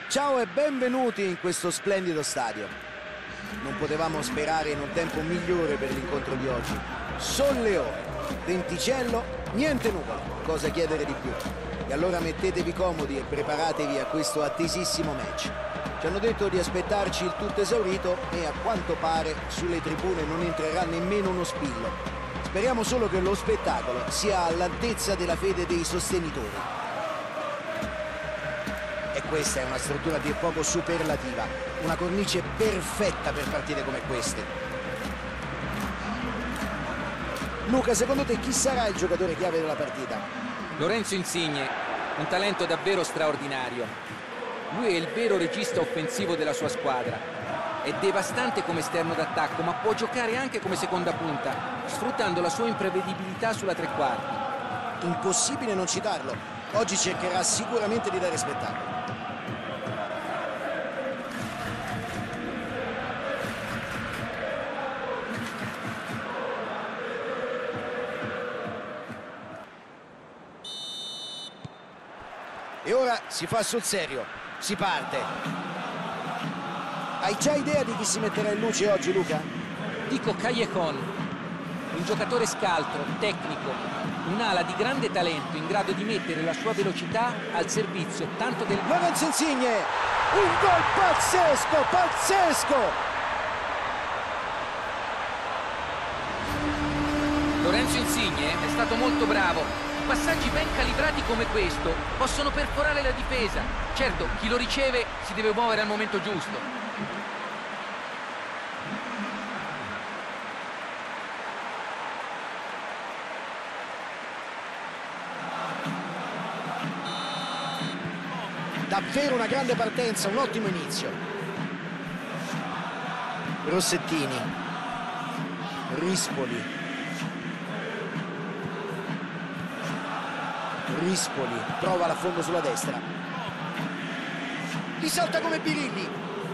Ciao e benvenuti in questo splendido stadio. Non potevamo sperare in un tempo migliore per l'incontro di oggi. Solleone, venticello, niente nuvole, cosa chiedere di più? E allora mettetevi comodi e preparatevi a questo attesissimo match. Ci hanno detto di aspettarci il tutto esaurito e a quanto pare sulle tribune non entrerà nemmeno uno spillo. Speriamo solo che lo spettacolo sia all'altezza della fede dei sostenitori. E questa è una struttura a dir poco superlativa, una cornice perfetta per partite come queste. Luca, secondo te chi sarà il giocatore chiave della partita? Lorenzo Insigne, un talento davvero straordinario. Lui è il vero regista offensivo della sua squadra. È devastante come esterno d'attacco, ma può giocare anche come seconda punta, sfruttando la sua imprevedibilità sulla tre quarti. Impossibile non citarlo. Oggi cercherà sicuramente di dare spettacolo. E ora si fa sul serio, si parte. Hai già idea di chi si metterà in luce oggi, Luca? Dico Callejon, un giocatore scaltro, tecnico, un'ala di grande talento in grado di mettere la sua velocità al servizio tanto del... Lorenzo Insigne, un gol pazzesco, pazzesco! Lorenzo Insigne è stato molto bravo. Passaggi ben calibrati come questo possono perforare la difesa. Certo, chi lo riceve si deve muovere al momento giusto. Davvero una grande partenza, un ottimo inizio. Rossettini, Rispoli. Rispoli trova l'affondo sulla destra, li salta come Birilli.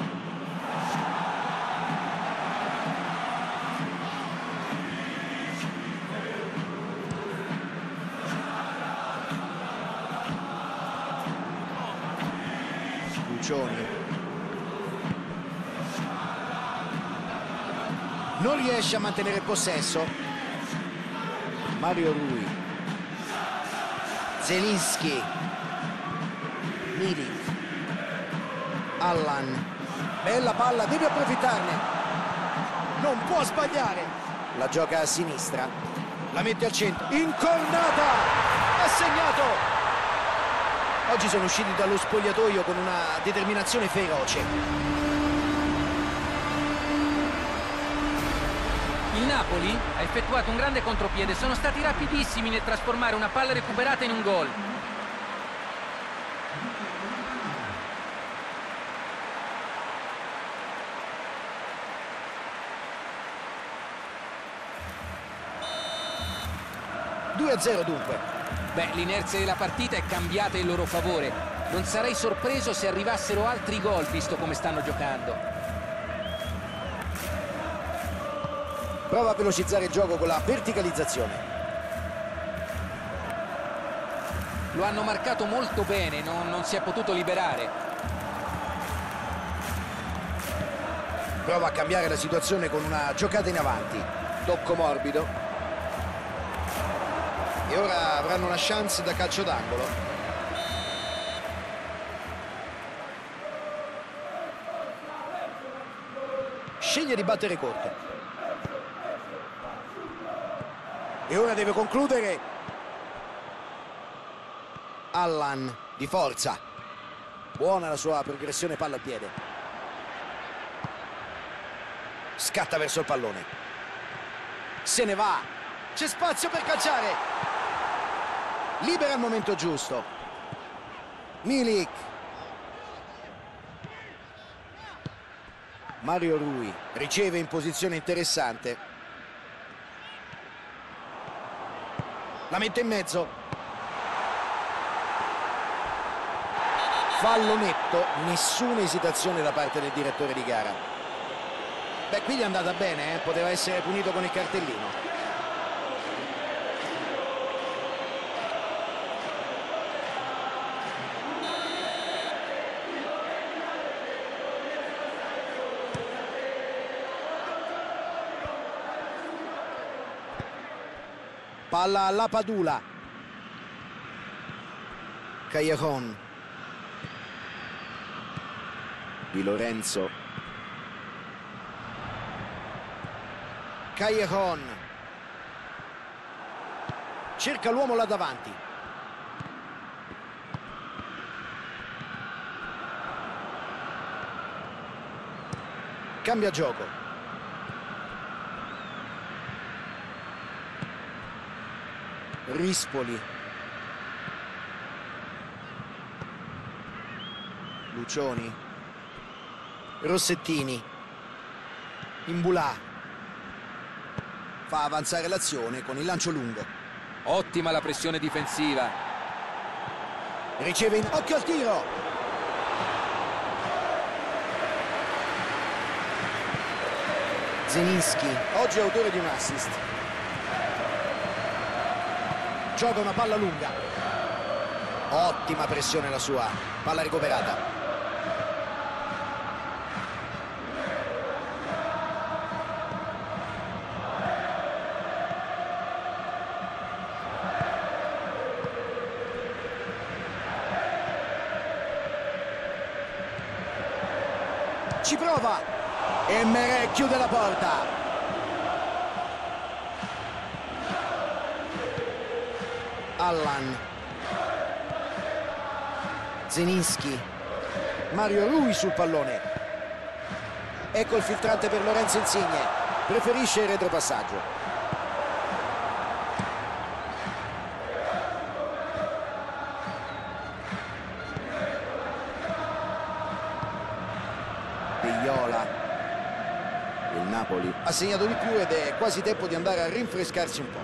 Lucioni non riesce a mantenere il possesso. Mario Rui, Zelinski, Milik, Allan, bella palla, deve approfittarne, non può sbagliare, la gioca a sinistra, la mette al centro, incornata, ha segnato. Oggi sono usciti dallo spogliatoio con una determinazione feroce. Il Napoli ha effettuato un grande contropiede, sono stati rapidissimi nel trasformare una palla recuperata in un gol. (2-0) dunque. Beh, l'inerzia della partita è cambiata in loro favore. Non sarei sorpreso se arrivassero altri gol, visto come stanno giocando. Prova a velocizzare il gioco con la verticalizzazione. Lo hanno marcato molto bene, non si è potuto liberare. Prova a cambiare la situazione con una giocata in avanti. Tocco morbido. E ora avranno una chance da calcio d'angolo. Sceglie di battere corto. E ora deve concludere. Allan di forza. Buona la sua progressione palla al piede. Scatta verso il pallone. Se ne va. C'è spazio per calciare. Libera al momento giusto. Milik. Mario Rui riceve in posizione interessante. La mette in mezzo. Fallo netto, nessuna esitazione da parte del direttore di gara. Beh, qui gli è andata bene, poteva essere punito con il cartellino. Palla alla Padula. Callejon. Di Lorenzo. Callejon. Cerca l'uomo là davanti. Cambia gioco. Rispoli. Lucioni. Rossettini. Imbulà. Fa avanzare l'azione con il lancio lungo. Ottima la pressione difensiva. Riceve in occhio al tiro. Zelinski, oggi è autore di un assist. Gioca una palla lunga. Ottima pressione la sua. Palla recuperata. Ci prova e Meret chiude la porta. Allan. Zelinski. Mario Rui sul pallone. Ecco il filtrante per Lorenzo Insigne. Preferisce il retropassaggio. Il Napoli ha segnato di più ed è quasi tempo di andare a rinfrescarsi un po'.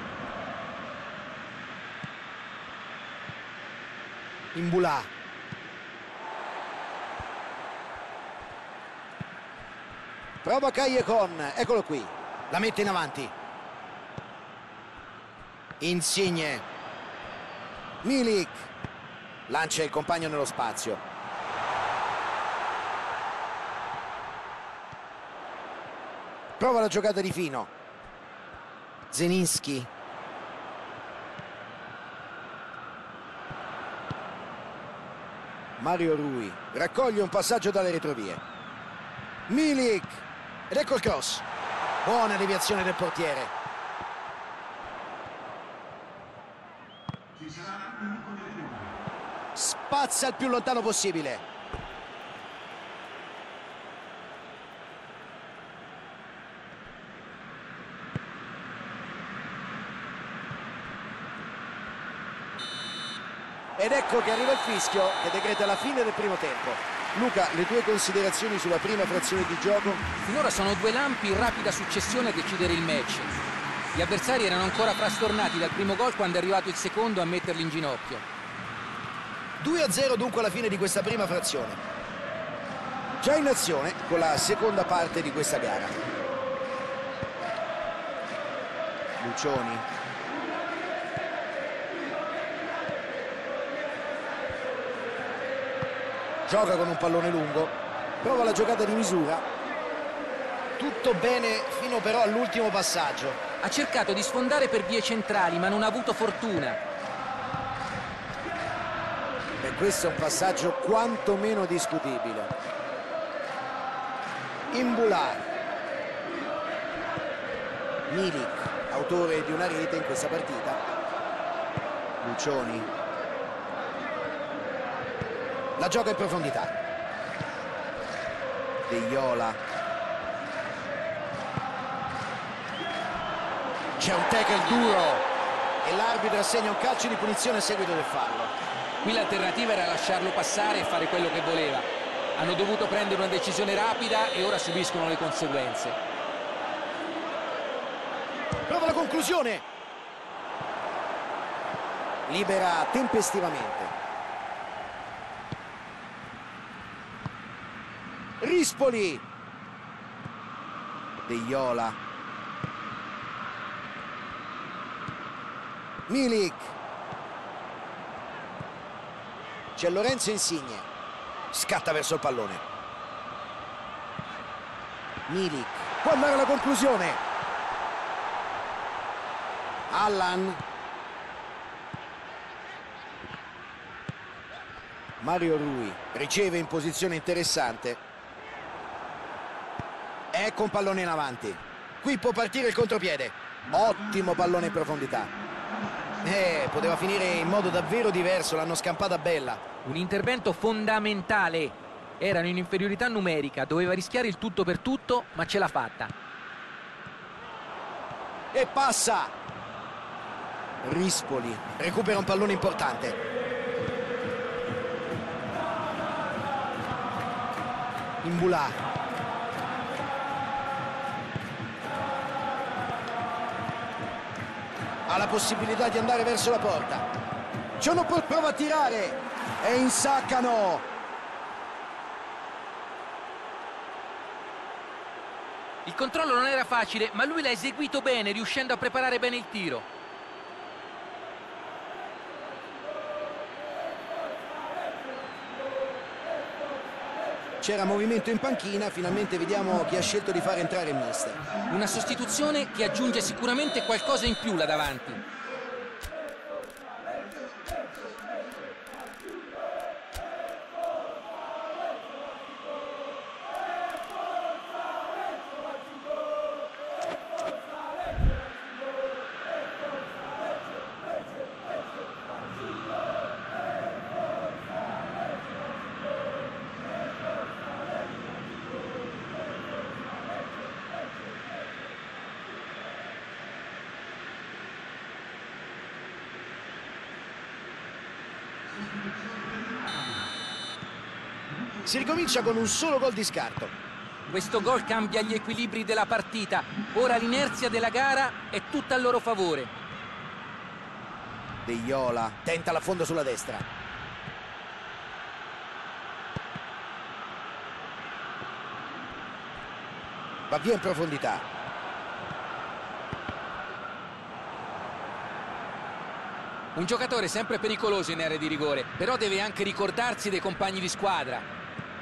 Imbulà. Prova Callejon, eccolo qui. La mette in avanti. Insigne. Milik. Lancia il compagno nello spazio. Prova la giocata di fino. Zelinski. Mario Rui raccoglie un passaggio dalle retrovie. Milik. Ed ecco il cross. Buona deviazione del portiere. Spazza il più lontano possibile. Ed ecco che arriva il fischio che decreta la fine del primo tempo. Luca, le tue considerazioni sulla prima frazione di gioco? Finora sono due lampi in rapida successione a decidere il match. Gli avversari erano ancora frastornati dal primo gol quando è arrivato il secondo a metterli in ginocchio. 2-0 dunque alla fine di questa prima frazione. Già in azione con la seconda parte di questa gara. Lucioni. Gioca con un pallone lungo, prova la giocata di misura. Tutto bene fino però all'ultimo passaggio. Ha cercato di sfondare per vie centrali, ma non ha avuto fortuna. E questo è un passaggio quantomeno discutibile. Imbulà. Milik, autore di una rete in questa partita. Lucioni. La gioca in profondità. De Iola. C'è un tackle duro e l'arbitro assegna un calcio di punizione a seguito del fallo. Qui l'alternativa era lasciarlo passare e fare quello che voleva. Hanno dovuto prendere una decisione rapida e ora subiscono le conseguenze. Prova la conclusione. Libera tempestivamente. Rispoli. De Iola. Milik. C'è Lorenzo Insigne. Scatta verso il pallone. Milik. Può andare alla conclusione. Allan. Mario Rui riceve in posizione interessante. Ecco un pallone in avanti. Qui può partire il contropiede. Ottimo pallone in profondità. Poteva finire in modo davvero diverso, l'hanno scampata bella. Un intervento fondamentale. Erano in inferiorità numerica, doveva rischiare il tutto per tutto, ma ce l'ha fatta. E passa. Rispoli recupera un pallone importante. Imbulà. Ha la possibilità di andare verso la porta. Cionopol prova a tirare e insaccano. Il controllo non era facile, ma lui l'ha eseguito bene, riuscendo a preparare bene il tiro. C'era movimento in panchina, finalmente vediamo chi ha scelto di far entrare il mister. Una sostituzione che aggiunge sicuramente qualcosa in più là davanti. Si ricomincia con un solo gol di scarto. Questo gol cambia gli equilibri della partita. Ora l'inerzia della gara è tutta a loro favore. De Iola tenta l'affondo sulla destra. Va via in profondità. Un giocatore sempre pericoloso in area di rigore, però deve anche ricordarsi dei compagni di squadra.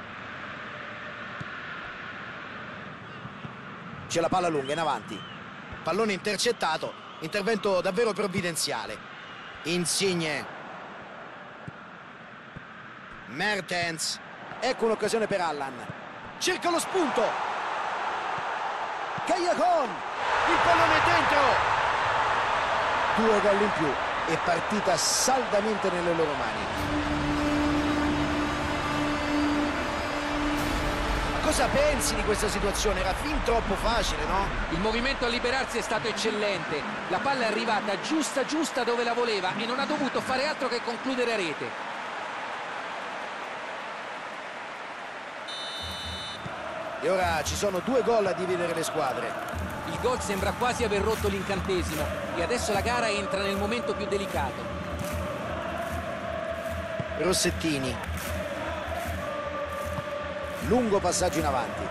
C'è la palla lunga in avanti. Pallone intercettato. Intervento davvero provvidenziale. Insigne. Mertens. Ecco un'occasione per Allan. Cerca lo spunto. Callejon. Il pallone è dentro. 2 gol in più e partita saldamente nelle loro mani. Cosa pensi di questa situazione? Era fin troppo facile, no? Il movimento a liberarsi è stato eccellente. La palla è arrivata giusta dove la voleva e non ha dovuto fare altro che concludere a rete. E ora ci sono 2 gol a dividere le squadre. Il gol sembra quasi aver rotto l'incantesimo e adesso la gara entra nel momento più delicato. Rossettini. Lungo passaggio in avanti.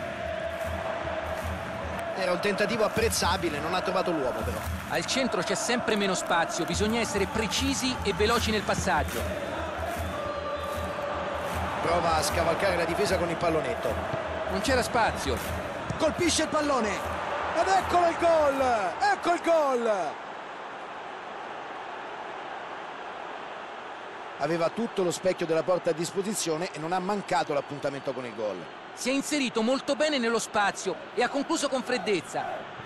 Era un tentativo apprezzabile, non ha trovato l'uomo però. Al centro c'è sempre meno spazio, bisogna essere precisi e veloci nel passaggio. Prova a scavalcare la difesa con il pallonetto. Non c'era spazio. Colpisce il pallone. Ed eccolo il gol! Ecco il gol! Aveva tutto lo specchio della porta a disposizione e non ha mancato l'appuntamento con il gol. Si è inserito molto bene nello spazio e ha concluso con freddezza.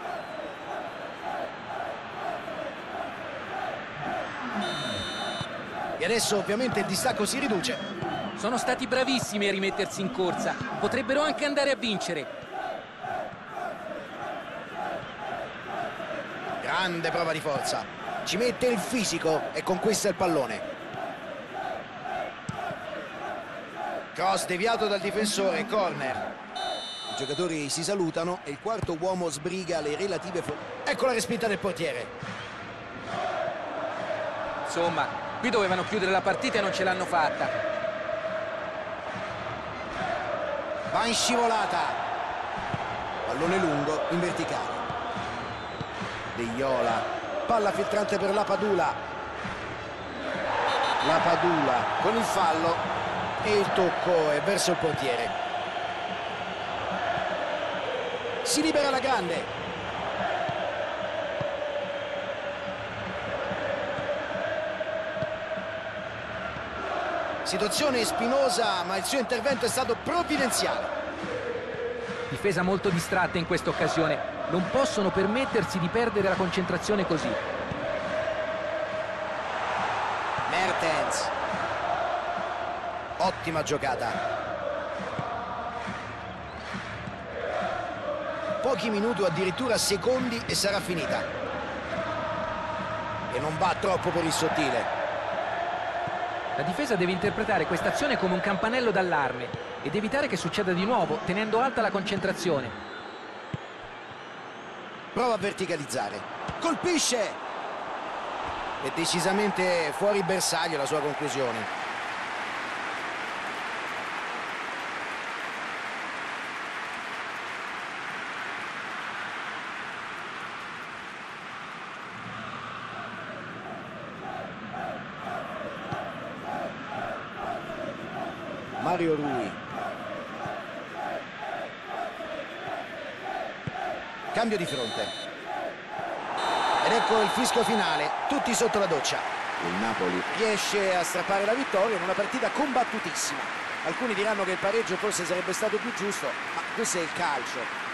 E adesso ovviamente il distacco si riduce. Sono stati bravissimi a rimettersi in corsa. Potrebbero anche andare a vincere. Grande prova di forza. Ci mette il fisico e conquista il pallone. Cross deviato dal difensore, corner. I giocatori si salutano e il quarto uomo sbriga le relative Ecco la respinta del portiere. Insomma, qui dovevano chiudere la partita e non ce l'hanno fatta. Va in scivolata. Pallone lungo in verticale. De Iola. Palla filtrante per Lapadula. Lapadula con il fallo. E il tocco è verso il portiere. Si libera la grande. Situazione spinosa, ma il suo intervento è stato provvidenziale. Difesa molto distratta in questa occasione. Non possono permettersi di perdere la concentrazione così. Mertens. Ottima giocata. Pochi minuti o addirittura secondi e sarà finita. E non va troppo per il sottile. La difesa deve interpretare questa azione come un campanello d'allarme ed evitare che succeda di nuovo, tenendo alta la concentrazione. Prova a verticalizzare. Colpisce! È decisamente fuori bersaglio la sua conclusione. Mario Rui. Cambio di fronte. Ed ecco il fischio finale, tutti sotto la doccia. Il Napoli riesce a strappare la vittoria in una partita combattutissima. Alcuni diranno che il pareggio forse sarebbe stato più giusto, ma questo è il calcio.